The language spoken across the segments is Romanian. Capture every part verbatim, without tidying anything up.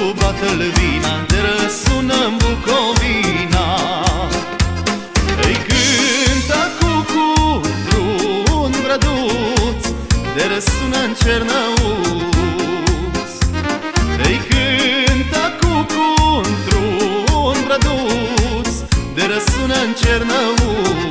bată-l vina, de răsună-n Bucovina. Îi cântă cucu într-un brăduț, de răsună-n Cernăuț. Îi cântă cucu într-un brăduț, de răsună-n Cernăuț.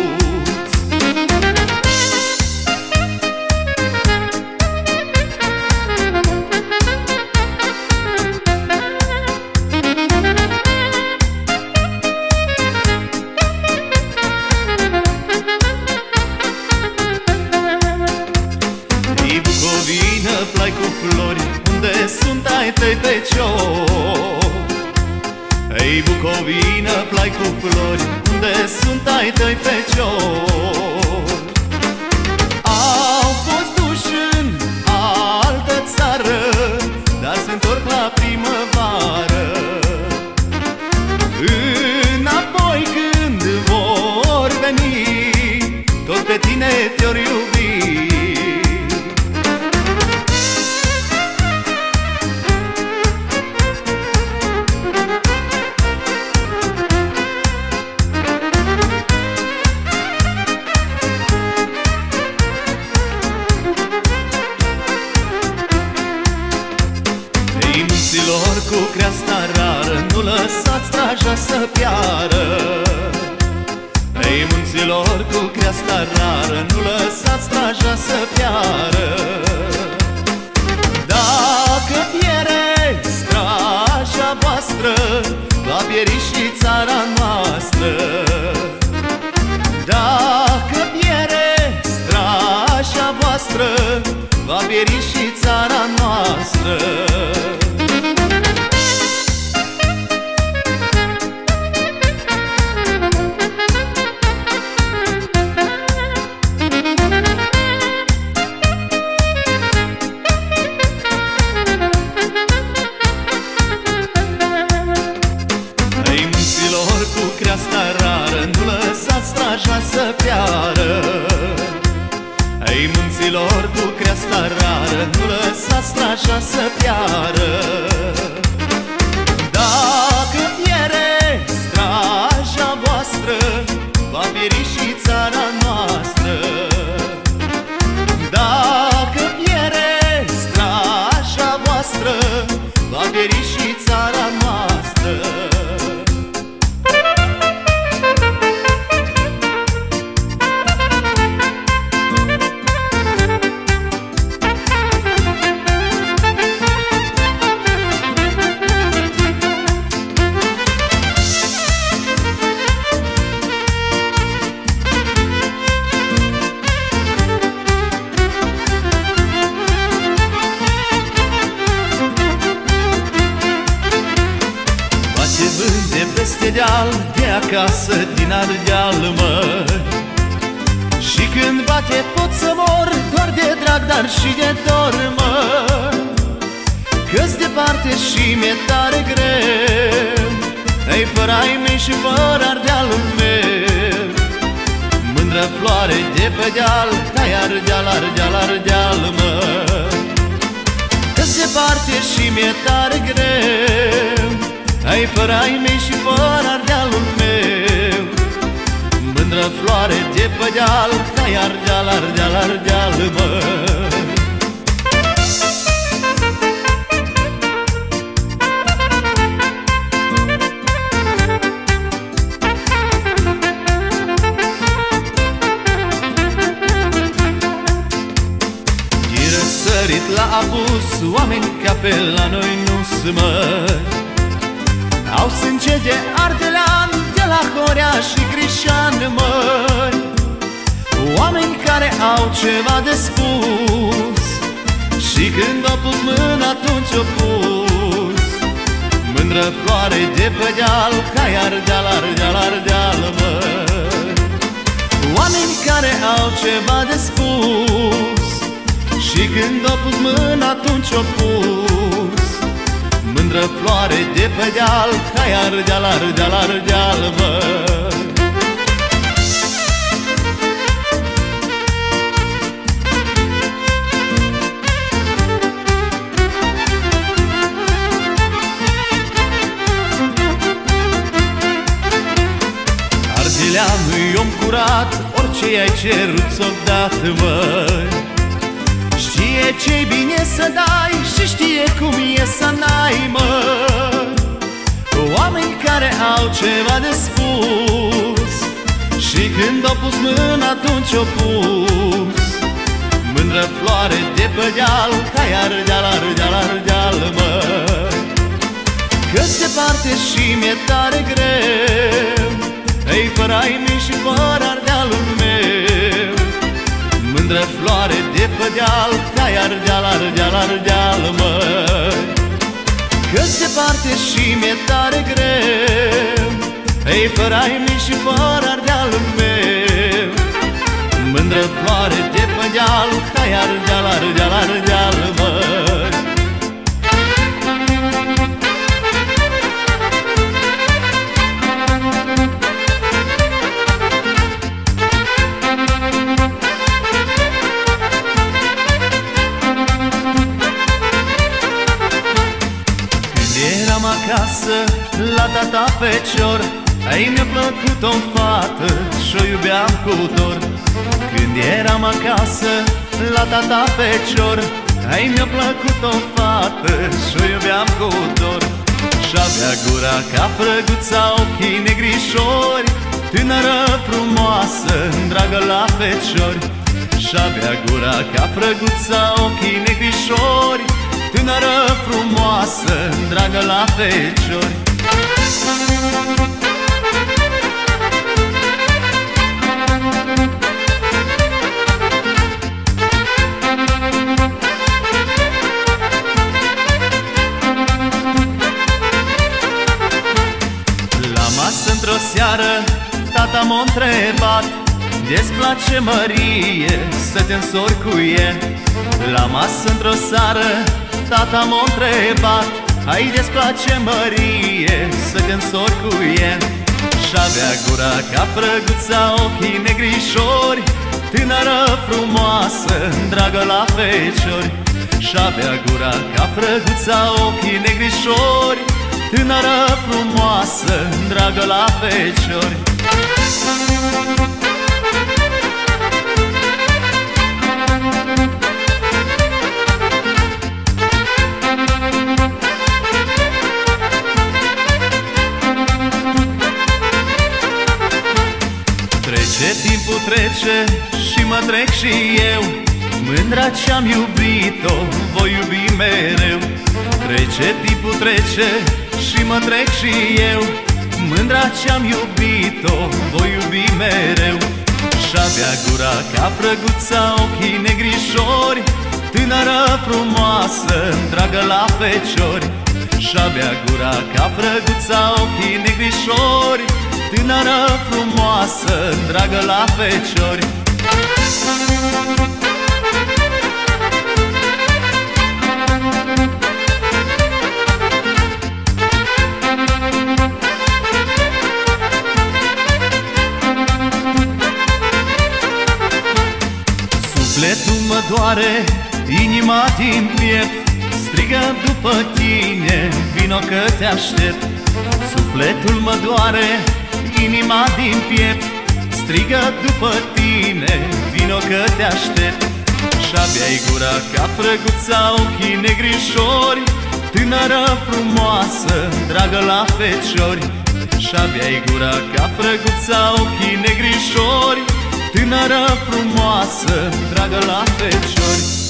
Bucovină, plai cu flori, unde sunt ai tăi feciori? Ei, Bucovină, plai cu flori, unde sunt ai tăi feciori? Au fost duși în altă țară, dar se întorc la primăvară. Înapoi când vor veni, tot pe tine te-or iubi. Munților cu creasta rară, nu lăsați straja să piară. Ei, munților cu creasta rară, nu lăsați straja să piară. Dacă piere straja voastră, va pieri și țara noastră. Dacă piere straja voastră, va pieri și țara noastră. Cu creasta rară, nu lăsați straja să piară. Ei, munților cu creasta rară, nu lăsați straja să piară. Dacă piere straja voastră, va pieri și țara noastră. Dacă piere straja voastră, va pieri și țara noastră. Vânde peste deal, de acasă din Ardeal, măi. Și când bate pot să mor, doar de drag, dar și de dor, măi. Că-s departe și mi-e tare greu, ei, fără ai mei și fără Ardealul meu. Mândră floare de pe deal, hai Ardeal, Ardeal, Ardeal, măi. Că-s departe și mi-e tare greu, ai, fără ai mei și fără Ardealul meu. Mândră floare de pe deal, hai Ardeal, Ardeal, Ardeal, măi. E răsărit la apus, oameni ca pe la noi nu-s, măi. Au sânge de ardelean, de la Horea și Crișan, măi. Oameni care au ceva de spus, și când au pus mâna, atunci au pus. Mândră floare de pe deal, hai Ardeal, Ardeal, Ardeal, măi. Oameni care au ceva de spus, și când au pus mâna, atunci au pus. Mândră floare de pe deal, hai Ardeal, Ardeal, Ardeal, măi. nu-i om curat, orice i-ai cerut ți-o dat, măi. Știe ce-i bine să dai și știe cum e să n-ai, măi. Oameni care au ceva de spus și când o pus mâna atunci o pus. Mândră floare de pe deal, ca ardeal, ardeal, ardeal, măi. Că-s departe și mi-e tare greu, ei, fără ai mei și fără ardealul meu. Mândră floare de pe deal, ca ardeal, ardeal, ardeal, măi. Că-s departe și mi-e tare greu, ei, fără ai mei și fără ardealul meu. Mândră floare de pe deal, ca ardeal, ardeal, ardeal, măi. Acasă, la tata fecior, ei, mi-a plăcut o fată și-o iubeam cu dor. Când eram acasă, la tata fecior, ei, mi-a plăcut o fată și-o iubeam cu dor. Și-avea gura ca frăguța, ochii negrișori, tânără frumoasă, dragă la feciori. Și-avea gura ca frăguța, ochii negrișori, tânără frumoasă, dragă la feciori. La masă într-o seară, tata m-a întrebat: de-ți place, Mărie, să te însori cu el? La masă într-o seară, tata m-a întrebat: hai-de-ți place, Mărie, să te însori cu el? Și-avea gura ca frăguța, ochii negrișori, tânără frumoasă, dragă la feciori. Și-avea gura ca frăguța, ochii negrișori, tânără frumoasă, dragă la feciori. Trece timpul, trece și mă trec și eu, mândra ce-am iubit-o voi iubi mereu. Trece timpul, trece și mă trec și eu, mândra ce-am iubit-o voi iubi mereu. Și-avea gura ca frăguța, ochii negrișori, tânără frumoasă, dragă la feciori. Și-avea gura ca frăguța, ochii negrișori, tânără frumoasă, dragă la feciori. Sufletul mă doare, inima din piept, strigă după tine, vino că te aștept. Sufletul mă doare, inima din piept, strigă după tine, vino că te aștept. Și-aveai gura ca frăguța, ochii negrișori, tânără frumoasă, dragă la feciori. Și-aveai gura ca frăguța, ochii negrișori, tânără frumoasă, dragă la feciori.